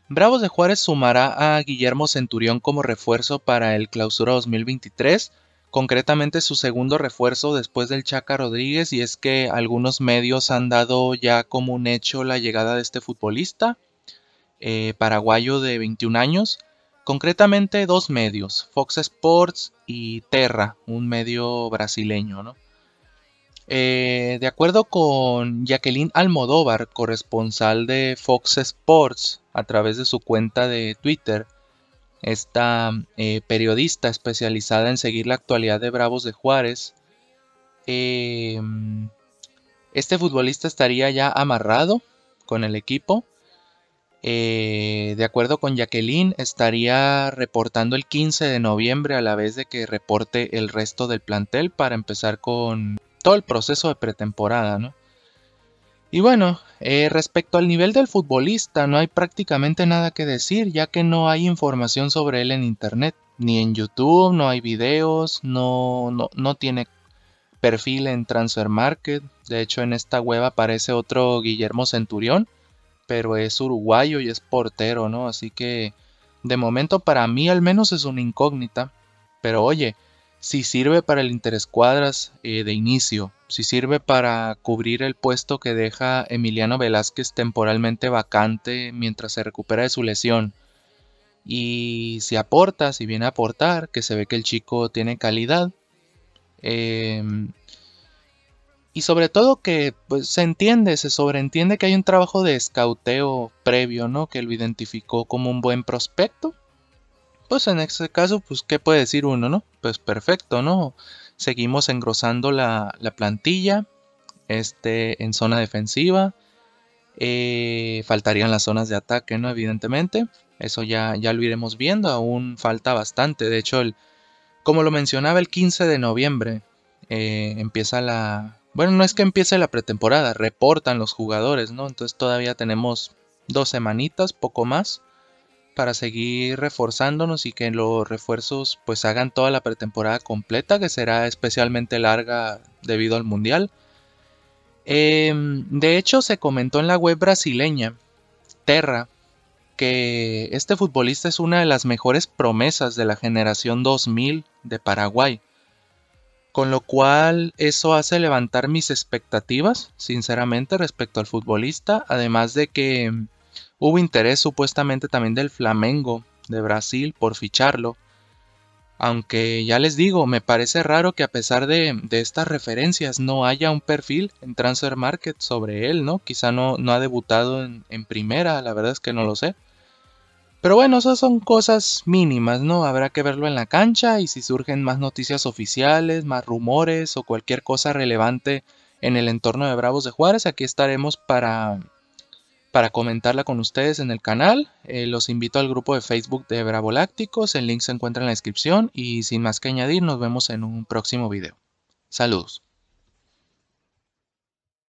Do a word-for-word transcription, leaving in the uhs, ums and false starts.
Bravos de Juárez sumará a Guillermo Centurión como refuerzo para el Clausura dos mil veintitrés, concretamente su segundo refuerzo después del Chaca Rodríguez, y es que algunos medios han dado ya como un hecho la llegada de este futbolista eh, paraguayo de veintiún años, concretamente dos medios, Fox Sports y Terra, un medio brasileño, ¿no? Eh, de acuerdo con Jacqueline Almodóvar, corresponsal de Fox Sports, a través de su cuenta de Twitter, esta eh, periodista especializada en seguir la actualidad de Bravos de Juárez, eh, este futbolista estaría ya amarrado con el equipo. Eh, de acuerdo con Jacqueline, estaría reportando el quince de noviembre a la vez de que reporte el resto del plantel para empezar con todo el proceso de pretemporada, ¿no? Y bueno, eh, respecto al nivel del futbolista, no hay prácticamente nada que decir, ya que no hay información sobre él en internet, ni en YouTube, no hay videos, no, no, no tiene perfil en Transfer Market. De hecho, en esta web aparece otro Guillermo Centurión, pero es uruguayo y es portero, ¿no? Así que de momento para mí al menos es una incógnita. Pero oye, si sirve para el interescuadras eh, de inicio, si sirve para cubrir el puesto que deja Emiliano Velázquez temporalmente vacante mientras se recupera de su lesión, y si aporta, si viene a aportar, que se ve que el chico tiene calidad, eh, y sobre todo que pues, se entiende, se sobreentiende que hay un trabajo de escauteo previo, ¿no? Que lo identificó como un buen prospecto. Pues en este caso, pues, ¿qué puede decir uno, no? Pues perfecto, ¿no? Seguimos engrosando la, la plantilla, este, en zona defensiva. Eh, faltarían las zonas de ataque, ¿no? Evidentemente. Eso ya, ya lo iremos viendo, aún falta bastante. De hecho, el, como lo mencionaba, el quince de noviembre eh, empieza la... Bueno, no es que empiece la pretemporada, reportan los jugadores, ¿no? Entonces todavía tenemos dos semanitas, poco más, para seguir reforzándonos y que los refuerzos pues hagan toda la pretemporada completa, que será especialmente larga debido al Mundial. Eh, de hecho, se comentó en la web brasileña, Terra, que este futbolista es una de las mejores promesas de la generación dos mil de Paraguay. Con lo cual eso hace levantar mis expectativas, sinceramente, respecto al futbolista. Además de que mm, hubo interés supuestamente también del Flamengo de Brasil por ficharlo. Aunque ya les digo, me parece raro que a pesar de, de estas referencias no haya un perfil en Transfer Market sobre él, ¿no? Quizá no, no ha debutado en, en primera, la verdad es que no lo sé. Pero bueno, esas son cosas mínimas, ¿no? Habrá que verlo en la cancha y si surgen más noticias oficiales, más rumores o cualquier cosa relevante en el entorno de Bravos de Juárez, aquí estaremos para, para comentarla con ustedes en el canal. Eh, los invito al grupo de Facebook de Bravo Lácticos, el link se encuentra en la descripción y sin más que añadir, nos vemos en un próximo video. Saludos.